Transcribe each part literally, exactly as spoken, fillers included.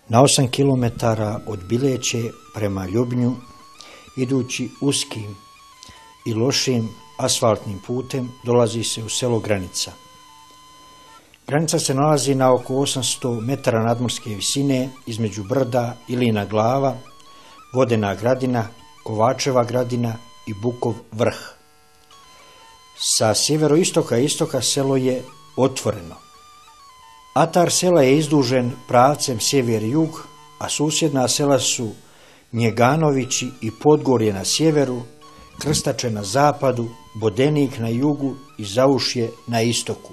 Na osam kilometara od Bileće prema Ljubnju, idući uskim i lošim asfaltnim putem, dolazi se u selo Granica. Granica se nalazi na oko osamsto metara nadmorske visine između Brda, Ilina glava, Vodena gradina, Kovačeva gradina i Bukov vrh. Sa sjeveroistoka i istoka selo je otvoreno. Atar sela je izdužen pravcem sjever-jug, a susjedna sela su Njeganovići i Podgorje na sjeveru, Krstače na zapadu, Bodenik na jugu i Zaušje na istoku.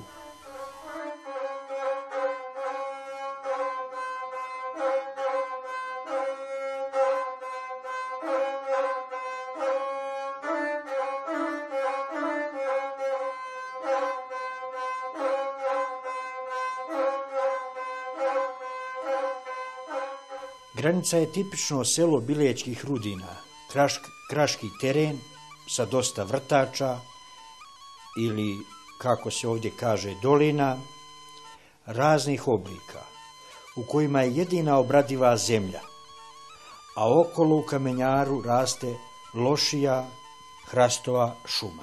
Granica je tipično selo bilećkih rudina, krašk, kraški teren sa dosta vrtača ili, kako se ovdje kaže, dolina, raznih oblika, u kojima je jedina obradiva zemlja, a okolo u kamenjaru raste lošija hrastova šuma.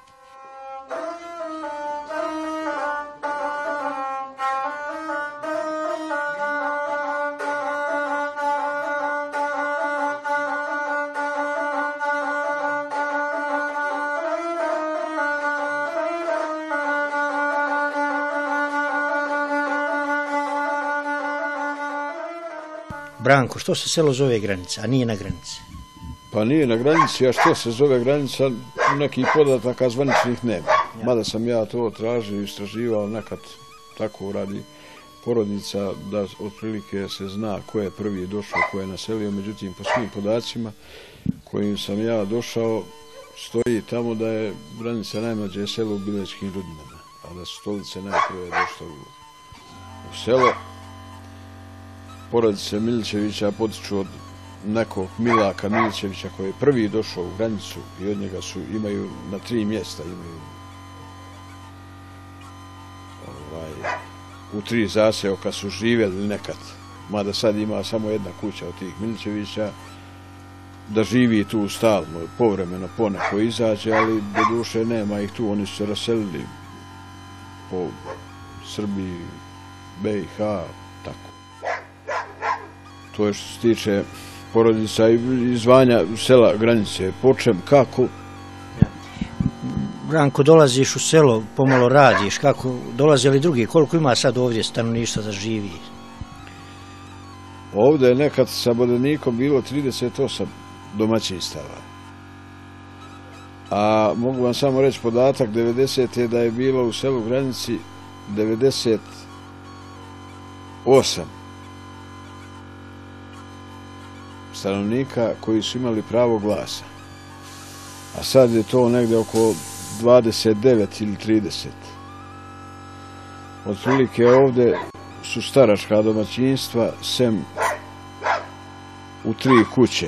Branko, što se selo zove Granica, a nije na granici? Pa nije na granici, a što se zove Granica, nekih podataka zvaničnih nema. Ja. Mada sam ja to tražio i istraživao nekad tako radi porodica, da otprilike se zna ko je prvi došao, ko je naselio, međutim po svim podacima kojim sam ja došao stoji tamo da je Granica najmlađe selo u Bilećkim rudinama, a da su stolice najprve došle u, u selo. Porodice Milićevića potiču od nekog Milaka Milićevića koji je prvi došao u Granicu i od njega su, imaju na tri mjesta, imaju ovaj, u tri zaseoka su živjeli nekad, mada sad ima samo jedna kuća od tih Milićevića, da živi tu stalno, povremeno poneko izađe, ali do duše nema ih tu, oni su se raselili po Srbiji, B i H, tako. To je što se tiče porodica i zvanja sela Granice. Po čem, kako? Branko, dolaziš u selo, pomalo radiš, kako dolaze li drugi? Koliko ima sad ovdje stanovništva da živi? Ovdje je nekad sa Bodenikom bilo trideset osam domaćinstava. A mogu vam samo reći podatak, devedesete da je bilo u selu Granici devedeset osam stanovnika koji su imali pravo glasa. A sad je to negdje oko dvadeset devet ili trideset. Otprilike ovdje su staračka domaćinstva, sem u tri kuće.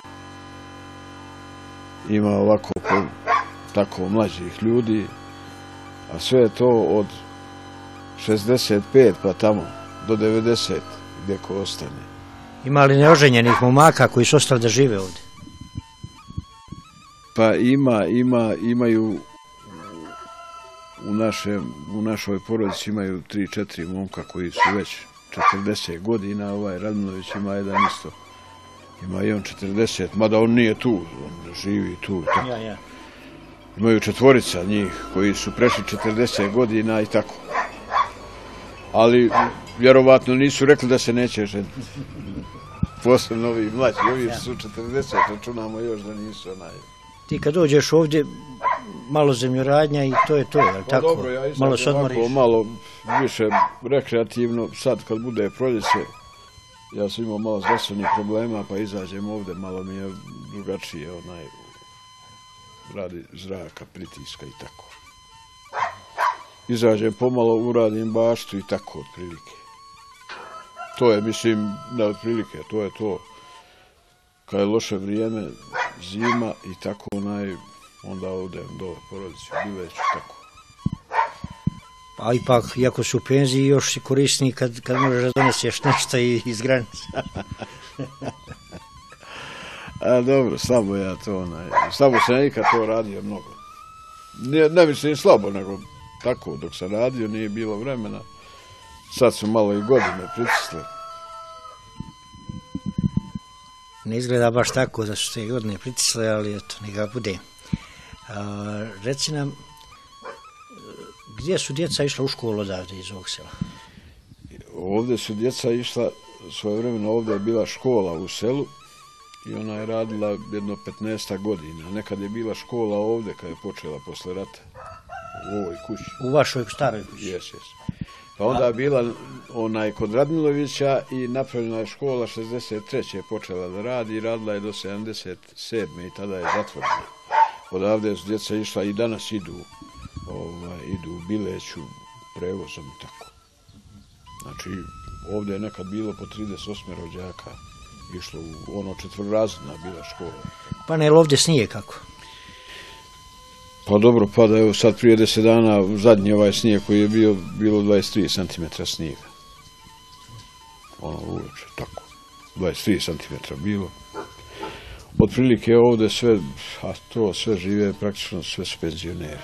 Ima ovako tako mlađih ljudi, a sve je to od šezdeset pet pa tamo do devedeset gdje ko ostane. Ima li neoženjenih momaka koji su ostali da žive ovdje? Pa ima, ima, imaju u, našem, u našoj porodici imaju tri, četiri momka koji su već četrdeset godina, ovaj Radmilović ima jedan isto, ima i on četrdeset, mada on nije tu, on živi tu. Tako. Ja, ja. Imaju četvorica njih koji su prešli četrdeset godina i tako. Ali vjerovatno nisu rekli da se neće ženiti. Posebno ovi mlađi, ovi su četrdeset, računamo još da nisu onaj. Ti kad dođeš ovdje, malo zemljoradnja i to je to, je li pa tako? Dobro, ja malo se odmoriš. Malo više rekreativno, sad kad bude proljeće, ja sam imao malo zdravstvenih problema, pa izađem ovdje, malo mi je drugačije, onaj, radi zraka, pritiska i tako. Izađem pomalo, uradim baštu i tako, otprilike. To je, mislim, ne otprilike, to je to. Kad je loše vrijeme, zima i tako onaj, onda odem do porodice u Bileću, tako. A ipak, iako su u penziji, još si korisni kad, kad možeš da doneseš nešto iz granica. A dobro, slabo ja to, onaj, slabo sam ikad to radio mnogo. Ne, ne mislim slabo, nego tako, dok sam radio nije bilo vremena. Sad su malo i godine pritisle. Ne izgleda baš tako da su se godine pritisle, ali eto, neka bude. A, reci nam, gdje su djeca išla u školu odavde iz ovog sela? Ovdje su djeca išla, svoje vremena ovdje je bila škola u selu i ona je radila jedno petnaest godina. Nekad je bila škola ovdje kad je počela posle rata u ovoj kući. U vašoj staroj kući? Jes, jes. Pa onda je bila onaj kod Radmilovića i napravljena je škola šezdeset treće je počela da radi i radila je do sedamdeset sedme i tada je zatvorena. Odavde su djeca išla i danas idu, ovaj, idu u Bileću prevozom i tako. Znači, ovdje je nekad bilo po trideset osam đaka išlo u ono četvrtrazredna bila škola. Pa ne, ovdje snije kako? Pa dobro, pada, evo sad prije deset dana, zadnji ovaj snijeg koji je bio, bilo dvadeset tri centimetra snijega. Ono uveče, tako. dvadeset tri centimetra bilo. Otprilike ovdje sve, a to sve žive, praktično sve su penzioneri.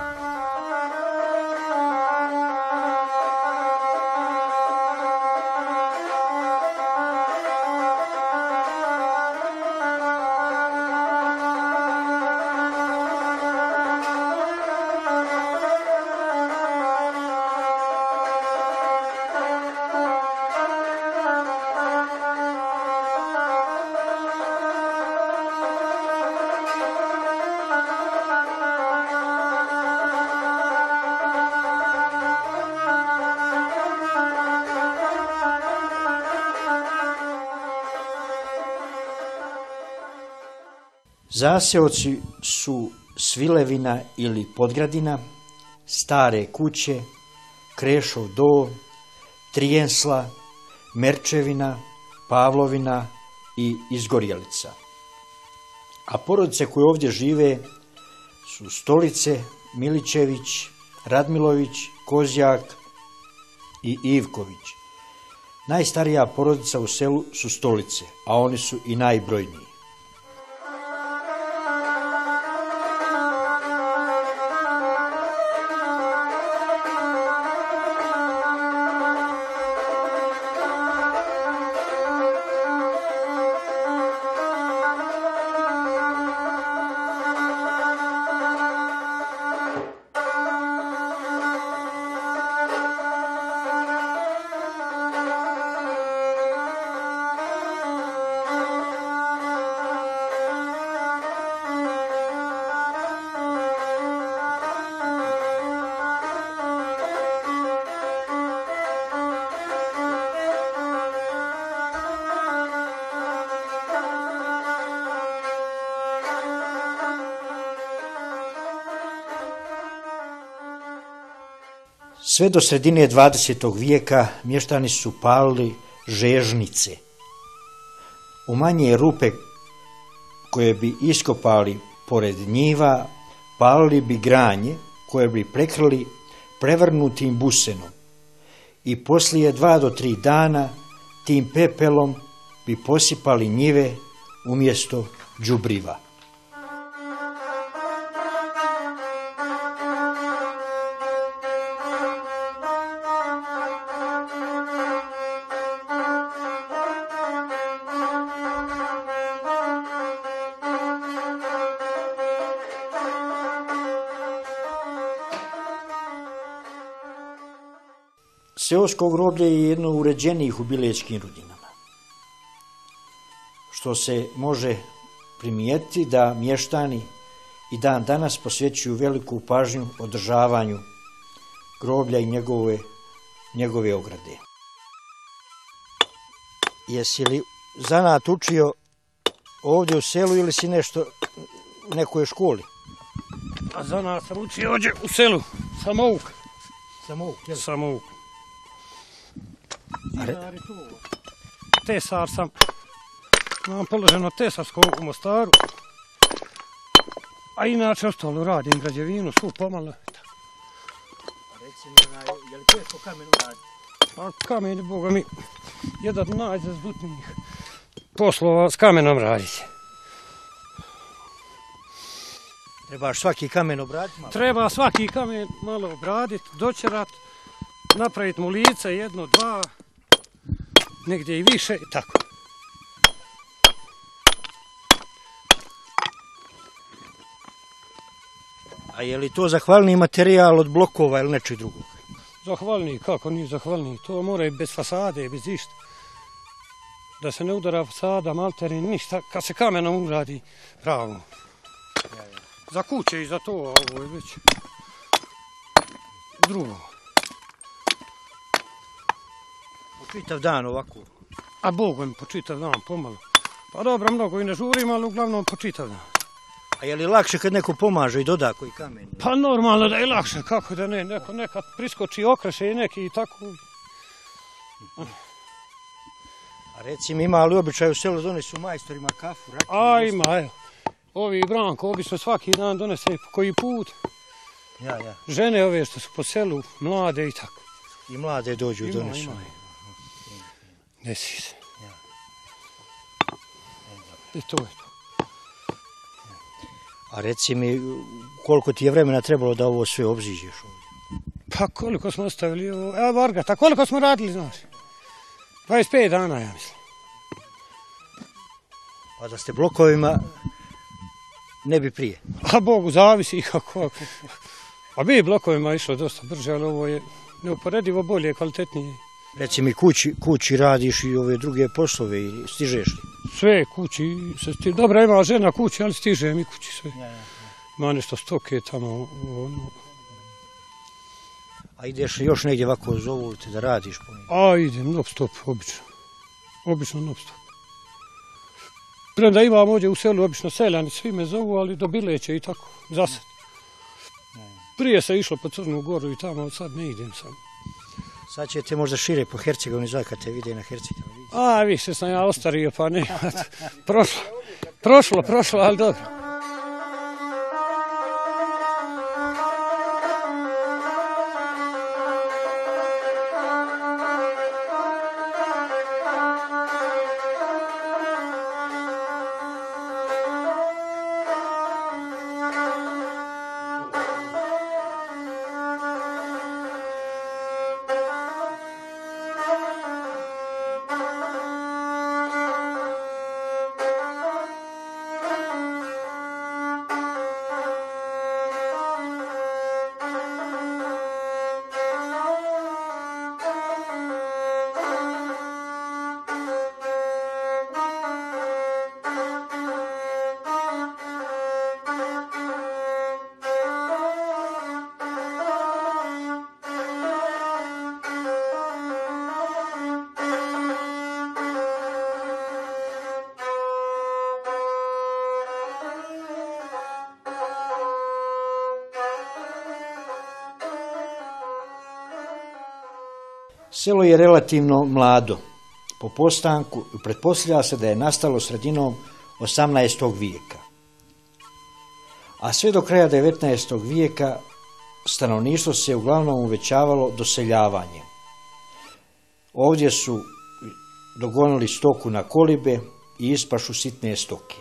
Zaseoci su Svilevina ili Podgradina, Stare kuće, Krešov do, Trijensla, Merčevina, Pavlovina i Izgorjelica. A porodice koje ovdje žive su Stolice, Milićević, Radmilović, Kozjak i Ivković. Najstarija porodica u selu su Stolice, a oni su i najbrojniji. Sve do sredine dvadesetog vijeka mještani su palili žežnice. U manje rupe koje bi iskopali pored njiva, palili bi granje koje bi prekrili prevrnutim busenom i poslije dva do tri dana tim pepelom bi posipali njive umjesto đubriva. Seosko groblje je jedno uređenijih u Bilećkim rudinama, što se može primijetiti da mještani i dan danas posvećuju veliku pažnju održavanju groblja i njegove, njegove ograde. Jesi li zanat učio ovdje u selu ili si nešto u nekoj školi? A zanat sam učio ovdje u selu, samouk. Samouk, jel? Samouk. Tesar sam, imam položeno tesarsko u Mostaru, a inače ostalo radim građevinu, svu pomalo. Reci mi, je li teško kamenom raditi? Pa kamen, boga mi, jedan od najzazbutnijih poslova s kamenom raditi. Trebaš svaki kamen obraditi malo? Treba svaki kamen malo obraditi, dočerat, napraviti mu lice, jedno, dva, negdje i više i tako. A je li to zahvalni materijal od blokova ili nečeg drugog? Zahvalniji, kako nije zahvalniji, to mora i bez fasade, bez išta. Da se ne udara fasada, malteri, ništa, kad se kamenom uradi pravo. Za kuće i za to, a ovo je već drugo. Po čitav dan ovako? A Bogom po čitav dan, pomalo. Pa dobro, mnogo i ne žurim, ali uglavnom po čitav dan. A je li lakše kad neko pomaže i doda koji kamen? Pa normalno da je lakše, kako da ne, neko nekad priskoči, okreše i neki i tako. A reci mi, ima li običaj u selu donesu majstorima kafu, rakiju? A ima, evo. Ovi Branko obično svaki dan donese koji put. Ja, ja. Žene ove što su po selu, mlade i tako. I mlade dođu i donesu. Ima, ima. Desi se. Ja. I to je to. A reci mi, koliko ti je vremena trebalo da ovo sve obziđeš ovdje? Pa koliko smo ostavili ovo, evo Vargata, koliko smo radili, znaš? dvadeset pet dana, ja mislim. Pa da ste blokovima, ne bi prije? A Bogu zavisi kako. A bi blokovima išlo dosta brže, ali ovo je neuporedivo bolje, kvalitetnije. Reci mi, kući, kući radiš i ove druge poslove i stižeš li? Sve kući, se stiže. Dobra, ima žena kući, ali stiže mi kući sve. Ja, ja, ja. Ima nešto stoke tamo. Ono. A ideš li još negdje ovako zovu te da radiš? A idem, non stop, obično. Obično non stop. Premda imam ovdje u selu, obično seljani, svi me zovu, ali do Bileće i tako, za sad. Prije se išlo po Crnu Goru i tamo, sad ne idem sam. Sad ćete možda šire po Hercegovini zvati kad te vide na Hercegovini. A, više sam ja ostario, pa ne. Prošlo, prošlo, prošlo, ali dobro. Selo je relativno mlado. Po postanku pretpostavlja se da je nastalo sredinom osamnaestog vijeka. A sve do kraja devetnaestog vijeka stanovništvo se uglavnom uvećavalo doseljavanjem. Ovdje su dogonili stoku na kolibe i ispašu sitne stoke.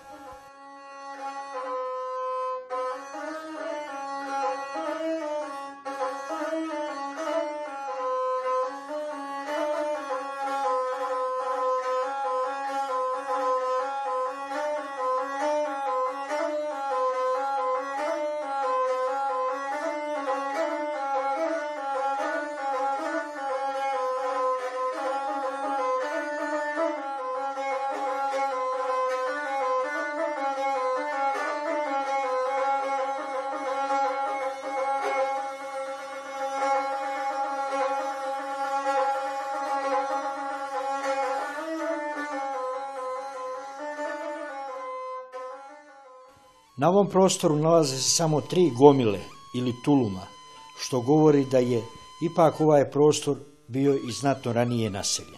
Na ovom prostoru nalaze se samo tri gomile ili tuluma, što govori da je ipak ovaj prostor bio i znatno ranije naseljen.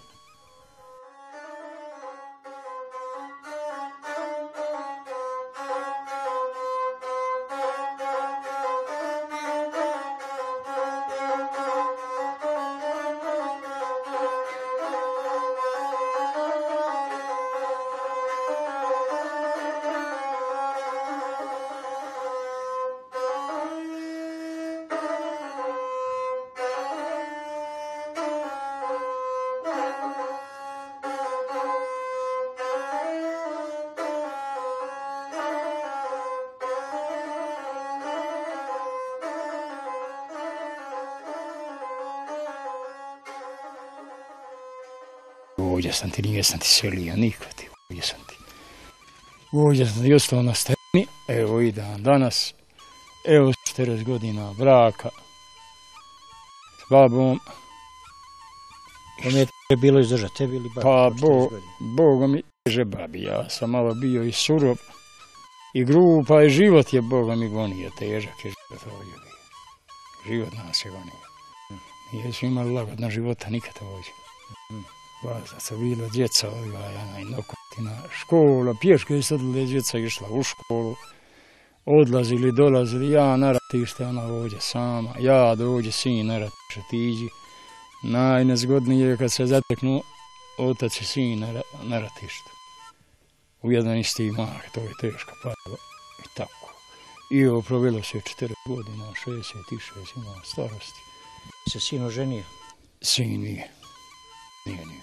ovdje sam ti, nije sam ti selio nikad, ovdje sam ti. Ovdje sam ti ostao na strani, evo i dan danas, evo četrdeset godina braka s babom. Kome je bilo izdržati, tebi ili babi? Pa bo, Bogom mi teže babi, ja sam malo bio i surov i grub, pa i život je Bogom mi gonio, težak je život ovdje bio. Život nas je gonio. Nijesmo imali lagodna života nikad ovdje. Vazda su bila djeca odgajana i nokotina, škola, pješke je sad djeca išla u školu, odlazili, dolazili, ja na ratište, ona ovdje sama, ja dođe, sin na ratište, tiđi. Najnezgodnije je kad se zateknu otac i sin na, na ratištu. U jedan isti mah, to je teško padalo i tako. I ovo provelo se četrdeset godina, šezdeset šest ima starosti. Se sin oženio? Sin nije. Nije nije.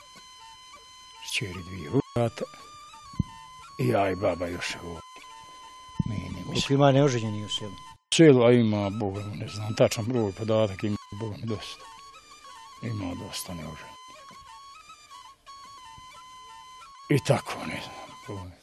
Šćeri dvije vrata. I ja i baba još ovdje. Koliko ima neoženjeni u selu? Selu, a ima, Boga mu ne znam, tačan broj podatak ima, Boga mi dosta. Ima dosta neoženjeni. I tako, ne znam.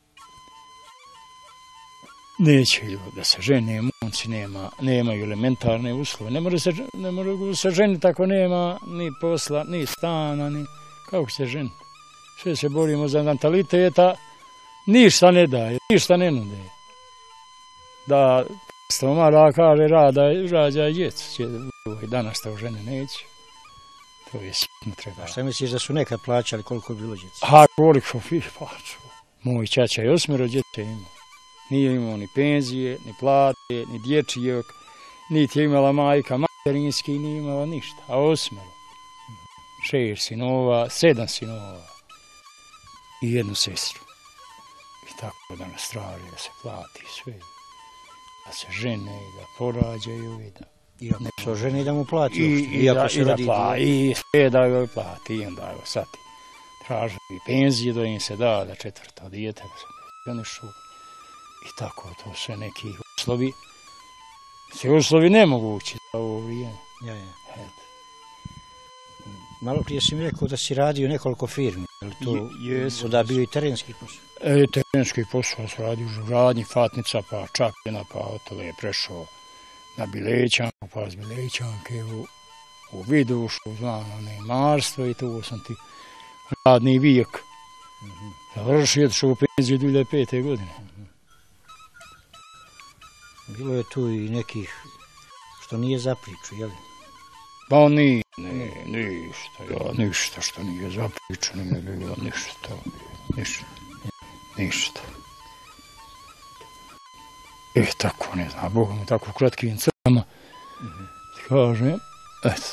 Neće ljudi da se žene, momci nema, nemaju elementarne uslove. Ne može se, ne može se ženiti ako nema ni posla, ni stana, ni kako se ženi. Sve se borimo za nataliteta, ništa ne daje, ništa ne nude. Da stomara kaže rada, rađa i djecu, danas to žene neće. To je sitno treba. A šta misliš da su nekad plaćali, koliko je bilo djece? A koliko fih plaću. Moj čača je osmero djece imao. Nije imao ni penzije, ni plate, ni dječijog, niti je imala majka materinski, nije imala ništa. A osmero. Šest sinova, sedam sinova i jednu sestru. I tako da nas traži da se plati sve. Da se žene i da porađaju i da... I ako se oženi i da mu plati I, uopšte. I, da, i da plati, i sve da joj plati. I onda evo sad traži i penzije da im se da, da četvrto dijete, da se penzijonišu. I tako, to sve neki uslovi. Sve uslovi nemogući za ovo vrijeme. Ja, ja. Malo prije si mi rekao da si radio nekoliko firmi. Je li to jesu, da bio i terenski posao? E, terenski posao sam radio u radnji, fatnica, pa čakljena, pa od toga je prešao na Bilećanku, pa s Bilećanke u, u Vidušu, znam, nemarstvo i to sam ti radni vijek. Mm-hmm. Završio, otišao u penziju dvije hiljade pete. godine. Mm-hmm. Bilo je tu i nekih što nije za priču, je li? Pa nije, ne, ništa, ja, ništa što nije za priču, nije bilo ništa, ništa, ništa. E, tako, ne znam, Bogom u tako kratkim crtama, mm-hmm. kažem, eto.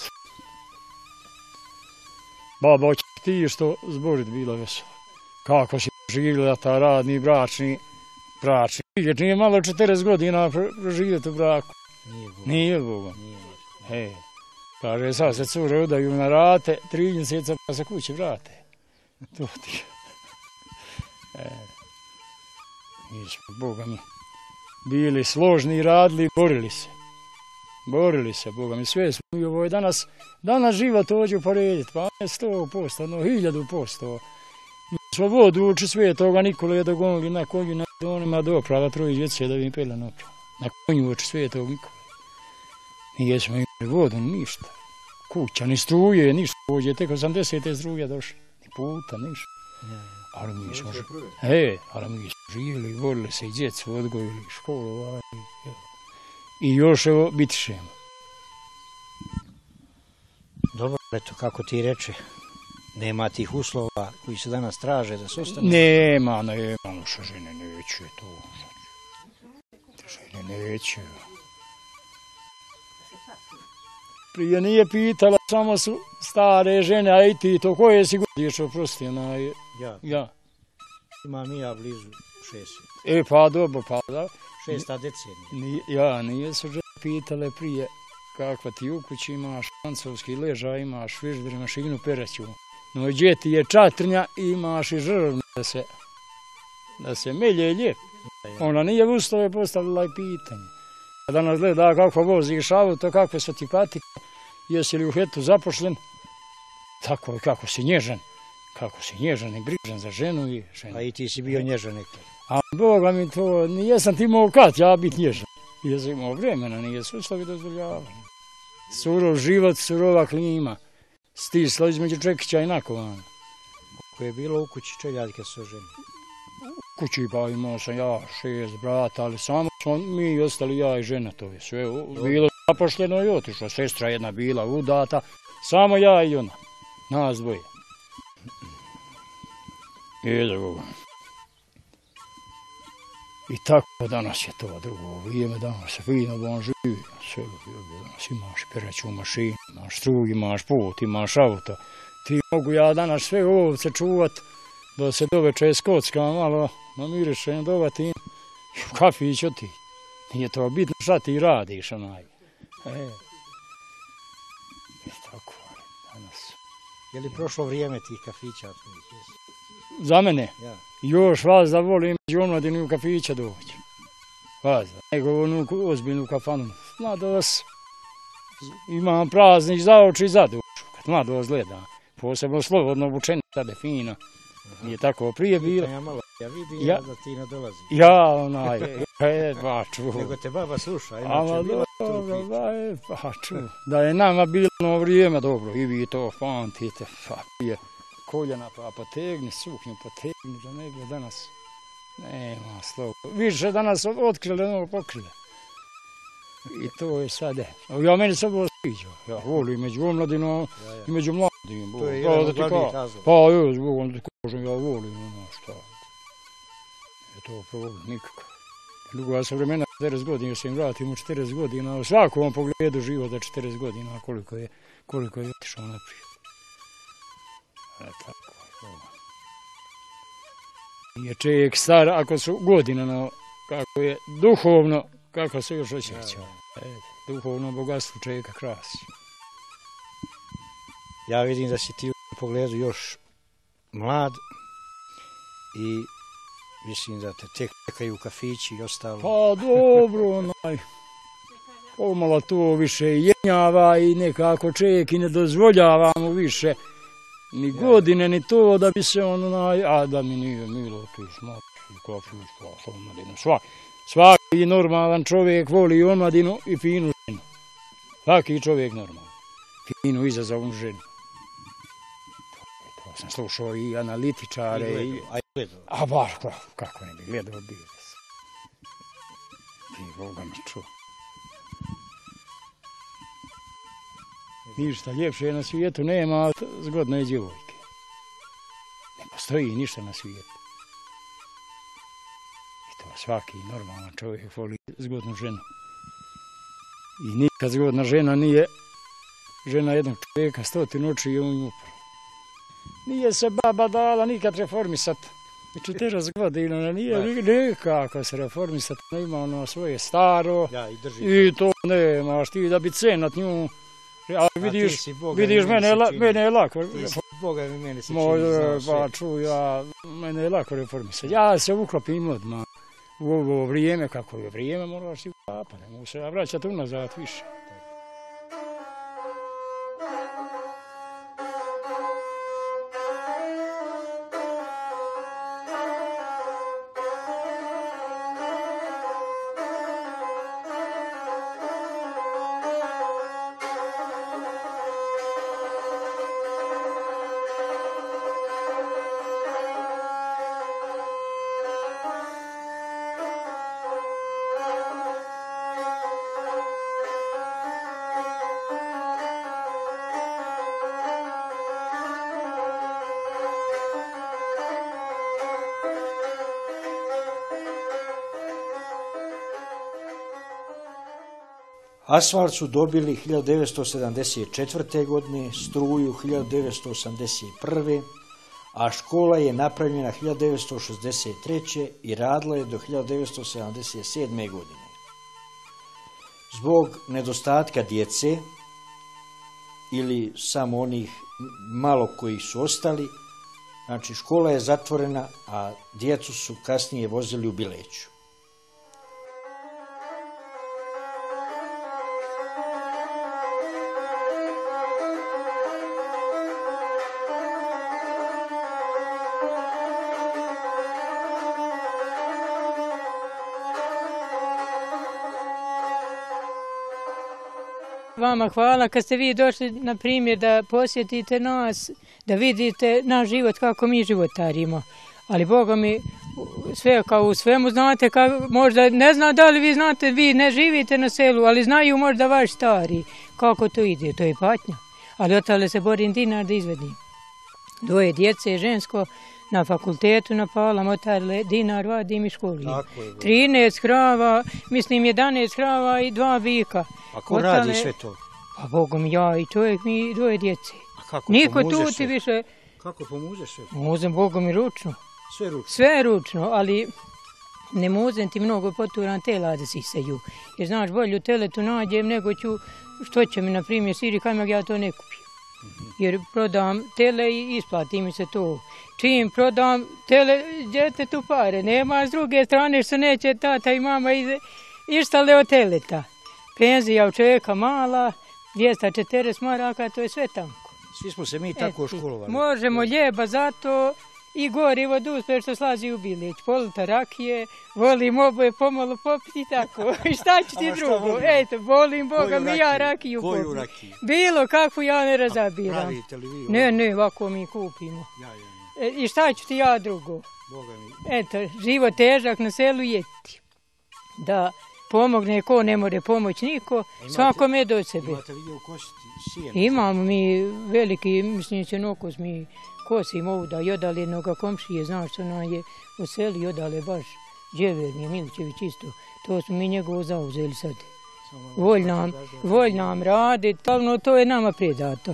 Baba, hoće ti što zborit bila vesela. Kako si živjela ta radni, bračni, bračni. Nije malo četrdeset godina proživjeti u braku. Nije Bogom. Nije Bogom. He. Kaže, sad se cure udaju na rate, tri mjeseca pa se kući vrate. To ti. E. Mi smo, Boga mi, bili složni, radili, borili se. Borili se, Boga mi, sve smo i ovo je danas, danas život ođu porediti, pa ne sto posto, no hiljadu posto. Mi smo vodu uči Svetoga Nikole dogonili na konju, na donima doprava troje djece da bi im pela napravo. Na konju uči Svetog Nikole. Nije smo imali vodu, ništa. Kuća, ni struje, ništa. Ođe, tek osamdesete struje došli. Ni puta, ništa. Ali mi smo, e, ali mi smo živjeli, volili se i djecu, odgojili, školovali. I još evo bitišemo. Dobro, eto, kako ti reče, nema tih uslova koji se danas traže da se ostane? Nema, nema, što žene neće to. Žene neće. Prije nije pitala, samo su stare žene, a i ti to koje si godiš, oprosti, onaj... Ja. Ja. Imam i ja blizu šest. E, pa dobro, pa da. Šesta decenija. Ja, nije su žene pitale prije kakva ti u kući imaš, francovski ležaj, imaš viždir, mašinu pereću. No, gdje ti je čatrnja, imaš i žrvnu da se, da se melje lijep. Ona nije u uslove postavila i pitanje. Danas gleda kako voziš auto, kakve su ti patike, jesi li u hetu zapošljen, tako je kako si nježan. kako si nježan i brižan za ženu i ženu. A i ti si bio nježan nekad. A Boga mi to, nijesam ti imao kad ja biti nježan. Jesam imao vremena, nije se uslovi dozvoljavali. Surov život, surova klima. Stislo između Čekića i Nakovana. Ko je bilo u kući čeljadi kad su ženi? U kući pa imao sam ja šest brata, ali samo smo mi ostali ja i žena, to je sve bilo zapošteno i otišlo. Sestra jedna bila udata, samo ja i ona, nas dvoje. I drugo. I tako danas je to drugo vrijeme, danas se fino bon živi. Sve danas imaš peraću mašinu, imaš strug, imaš put, imaš auto. Ti mogu ja danas sve ovce čuvat, da se doveče skockam malo, namirišem dovati i u kafić otići. Nije to bitno šta ti radiš, onaj. E, i tako, danas. Je li prošlo vrijeme tih kafića? Za mene? Ja. Još vas da volim među omladinu u kafića doći. Vas da, nego onu ozbiljnu kafanu. Mladost, imam praznik za oči i za dušu, kad mladost gleda. Posebno slobodno obučeni, sada fino. Nije tako prije bilo. Ja malo, ja vidim ja, da ti ne dolazi. Ja, onaj, e, pa ču. Nego te baba sluša, inače Ama bila dobro, ba, e, pa ču. Da je nama bilo ono vrijeme dobro, i vi to pamtite, pa prije koljena pa potegni, suknju potegni, da ne bi danas, nema slovo. Više danas otkrile, ono pokrile. I to je sada. Ja meni se ovo sviđa. Ja volim među omladinom ja, ja. i među mladim. To je jedan od glavnih razloga. Pa još, Bogom da ti kažem, ja volim ono šta. Je to problem nikakav. Druga sa vremena četrdeset godina se im vratim u četrdeset godina. U svakom pogledu život za četrdeset godina koliko je, koliko je otišao naprijed. E tako je. Nije čovjek star ako su godine, no kako je duhovno, kako se još osjeća. E, duhovno bogatstvo čovjeka krasi. Ja vidim da si ti u pogledu još mlad i mislim da te tek čekaju kafići i ostalo. Pa dobro, onaj, pomalo to više jenjava i nekako čovjek i ne dozvoljava mu više ni godine, ni to da bi se on, onaj, a da mi nije milo, ti smači, kafić, pa omladinu, svaki. Svaki normalan čovjek voli omladinu i finu ženu. Svaki čovjek normalan. Finu izazovnu ženu. To sam slušao i analitičare. I i... a i gledao. A baš, kako ne bi gledao bio. I Boga mi čuo. Ništa ljepše na svijetu nema zgodne djevojke. Ne postoji ništa na svijetu. Svaki normalan čovjek voli zgodnu ženu. I nikad zgodna žena nije žena jednog čovjeka, stotinu oči i on upravo. Nije se baba dala nikad reformisat. četrdeset godina nije nikako se reformisat, ne ima ono svoje staro. Ja, i, i to nemaš ti da bi cenat nju. A vidiš, Boga, vidiš mene, la, mene je lako. Si, Boga mi mene se čini. Moj, pa ču, ja, mene je lako reformisat. Ja se uklopim odmah. U ovo vrijeme, kako je vrijeme, moraš si ukapati, ne mogu se vraćati unazad više. Asfalt su dobili hiljadu devetsto sedamdeset četvrte. godine, struju hiljadu devetsto osamdeset prve. a škola je napravljena hiljadu devetsto šezdeset treće. i radila je do hiljadu devetsto sedamdeset sedme. godine. Zbog nedostatka djece ili samo onih malo koji su ostali, znači škola je zatvorena, a djecu su kasnije vozili u Bileću. Vama hvala kad ste vi došli, na primjer, da posjetite nas, da vidite naš život kako mi životarimo. Ali Boga mi, sve kao u svemu znate, kao, možda ne zna da li vi znate, vi ne živite na selu, ali znaju možda vaš stari kako to ide, to je patnja. Ali otale se borim dinar da izvedim. Dvoje djece, žensko, na fakultetu napalam, otale dinar vadim i školi. trinaest krava, mislim jedanaest krava i dva bika. A ko radi sve to? Pa Bogom ja i čovjek mi dvoje djece. A kako Niko pomuzeš tu ti sve? više... Kako pomuzeš sve? Muzem Bogom i ručno. Sve ručno? Sve ručno, ali ne muzem ti mnogo poturam tela da siseju. Jer znaš, bolju teletu nađem nego ću, što će mi, na primjer, siri kajmak, ja to ne kupim. Jer prodam tele i isplati mi se to. Čim prodam tele, djete tu pare. Nema s druge strane što neće tata i mama ištale od teleta. Penzija u čovjeka mala, dvjesto četrdeset maraka, to je sve tanko. Svi smo se mi tako školovali. Možemo ljeba zato i gorivo da uspeš što slazi u Bileć. Polita rakije, volim oboje pomalo popiti i tako. I šta ću ti drugo? Eto, volim Boga mi ja rakiju popiti. Koju rakiju? Bilo kakvu ja ne razabiram. Pravite li vi? Ne, ne, ovako mi kupimo. Ja, ja, ja. I šta ću ti ja drugo? Boga mi. Eto, život težak na selu jeti. Da pomogne ko ne more pomoći niko, svakome je do sebe. Imate vi u kositi sijen? Imamo mi veliki, mislim, senokos mi kosimo ovdje, jodali jednoga komšije, znaš što nam je u seli, jodale baš Dževernije, Milićević isto. To smo mi njegovo zauzeli sad. Volj nam, volj nam radit, ali to je nama predato.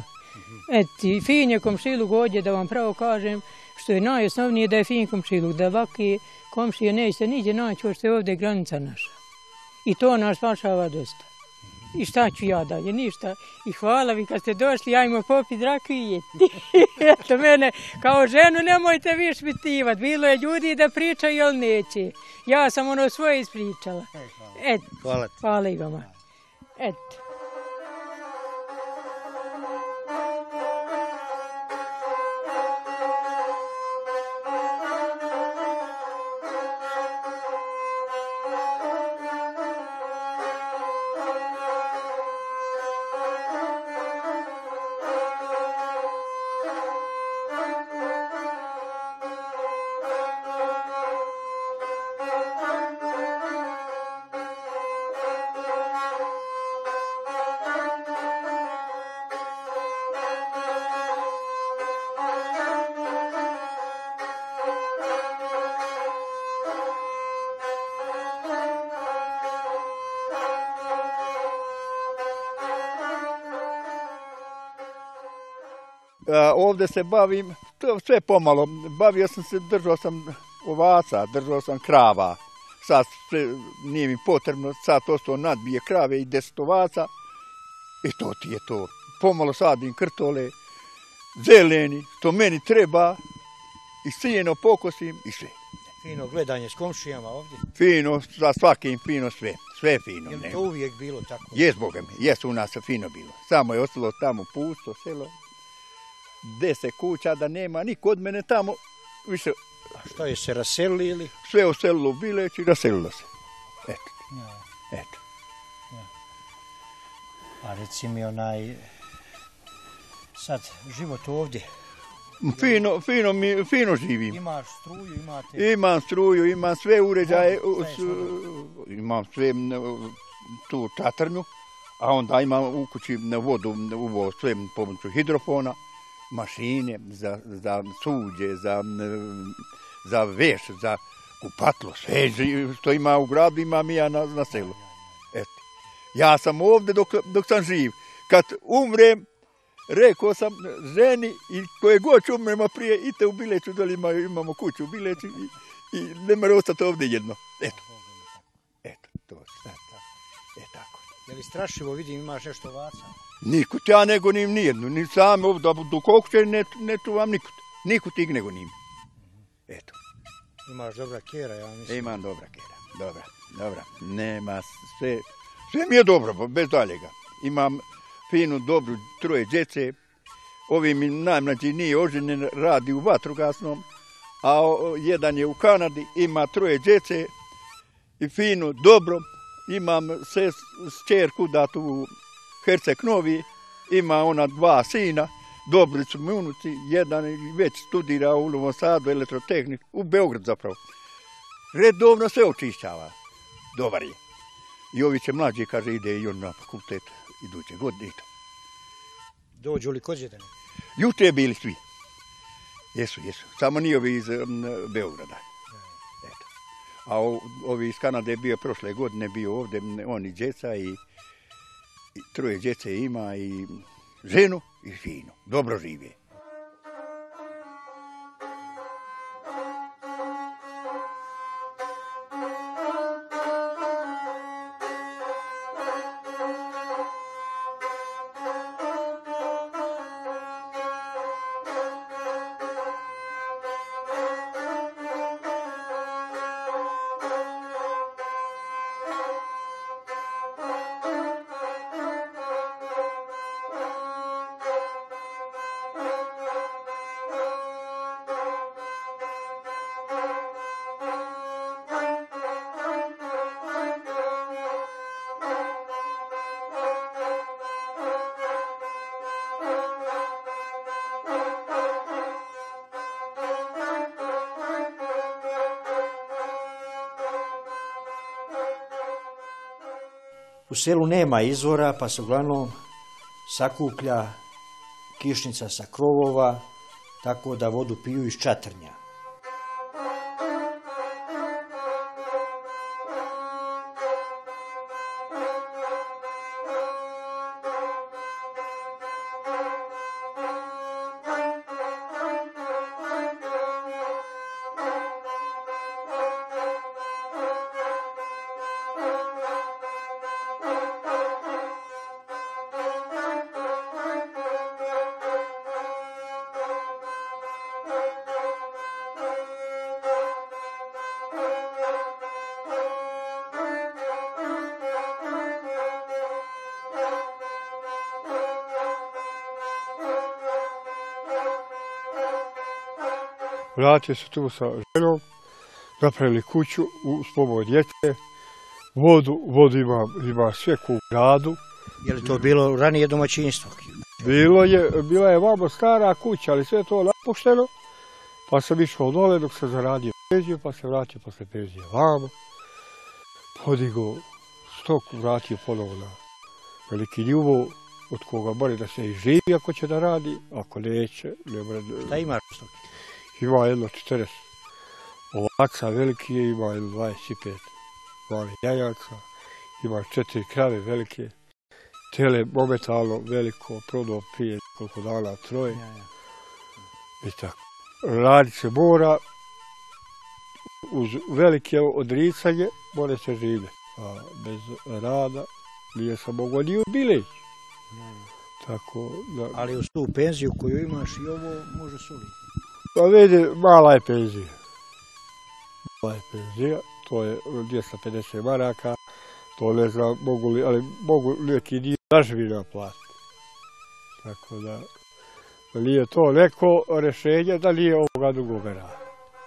Eti, fin je komšiluk ovdje, da vam pravo kažem, što je najosnovnije da je fin komšiluk, da ovakve komšije nećete niđe naći, što je ovdje granica naša. I to nas spašava dosta. I šta ću ja dalje? Ništa. I hvala vi kad ste došli, ajmo popiti rakiju i jeti. Eto mene, kao ženu nemojte vi špitivat. Bilo je ljudi da pričaju, ali neće. Ja sam ono svoje ispričala. Eto, hvala ti. Hvala i vama. Eto. Ovdje se bavim, to sve pomalo, bavio sam se, držao sam ovaca, držao sam krava, sad nije mi potrebno, sad to što nadbije krave i deset ovaca i to ti je to. Pomalo sadim krtole, zeleni, što meni treba i sijeno pokosim i sve. Fino gledanje s komšijama ovdje? Fino, za svakim fino sve, sve fino. Je li to uvijek bilo tako? Jes, Boga mi, jes u nas fino bilo. Samo je ostalo tamo pusto selo. Deset kuća da nema niko od mene tamo više. A šta je se raselili ili? Sve oselilo u Bileć i raselilo se. Eto. Ja. Eto. Ja. A reci mi onaj, sad život ovdje. Fino, fino, mi, fino živim. Imaš struju, imate? Imam struju, imam sve uređaje, s, imam sve tu čatrnju, a onda imam u kući na vodu, uvo sve pomoću hidrofona. Mašine za, za suđe, za, za veš, za kupatlo, sve što ima u gradu imam i ja na, na selu. Eto. Ja sam ovdje dok, dok sam živ. Kad umrem, rekao sam ženi i koje god ću umrema prije, idite u Bileću, da li imamo, imamo kuću u Bileću i, i ne mora ostati ovdje jedno. Eto. Eto, to je e, tako. Je li strašivo, vidim, imaš nešto ovaca? Nikut ja nego nim nijednu, ni sam ovdje, do kokuće ne, ne čuvam nikut. Nikut ig nego nim. Eto. Imaš dobra kjera, ja mislim. Imam dobra kjera, dobra, dobra. Nema sve, sve mi je dobro, bez daljega. Imam finu, dobru, troje djece. Ovi mi najmlađi nije oženjen, radi u vatrogasnom, a jedan je u Kanadi, ima troje djece i finu, dobro. Imam se čerku datu u Herceg Novi, ima ona dva sina, dobri su mi unuci, jedan već studira u Novom Sadu elektrotehnik, u Beograd zapravo. Redovno sve očišćava, dobar je. I ovi će mlađi, kaže, ide i on na fakultet iduće godine. Dođu li kod djedane? Juče bili svi. Jesu, jesu. Samo nije ovi iz um, Beograda. Eto. A o, ovi iz Kanade je bio prošle godine, bio ovdje, on i djeca i, i troje djece ima i ženu i finu. Dobro žive. U selu nema izvora, pa se uglavnom sakuplja kišnica sa krovova, tako da vodu piju iz čatrnja. Vratio se tu sa ženom, napravili kuću uz pomoć djece, vodu, vodu ima, ima sve u gradu. Je li to bilo ranije domaćinstvo? Bilo je, bila je vamo stara kuća, ali sve to napušteno, pa sam išao dole dok sam zaradio penziju, pa se vratio posle penzije vamo, podigao stoku, vratio ponovo na veliki nivo, od koga mora da se i živi ako će da radi, ako neće, ne mora da... Šta imaš stoke? Ima jedno četrdeset ovaca veliki, ima jedno dvadeset pet malih jajaca, ima četiri krave velike, tele momentalno veliko, prodao prije koliko dana troje. Ja, ja. I tako. Radit se mora, uz velike odricanje mora se živjeti, a bez rada nije se moglo ni ubileći. Ja, ja. Tako da... Ali uz tu penziju koju imaš i ovo može soliti. Pa vidi, mala je penzija. Mala je penzija, to je dvjesto pedeset maraka, to ne znam, mogu li, ali mogu neki dio zaživina platiti. Tako da, nije to neko rješenje da nije ovoga drugoga rada.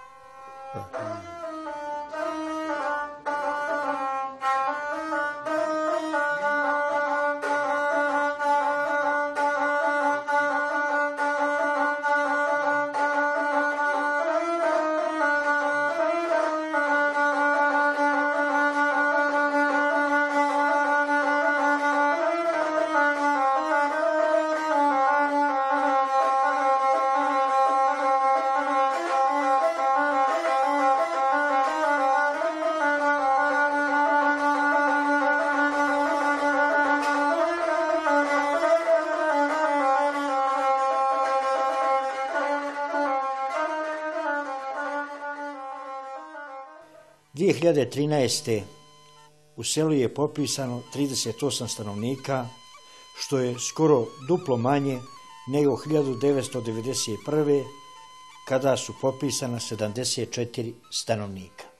dvije hiljade trinaeste. u selu je popisano trideset osam stanovnika, što je skoro duplo manje nego hiljadu devetsto devedeset prve. kada su popisana sedamdeset četiri stanovnika.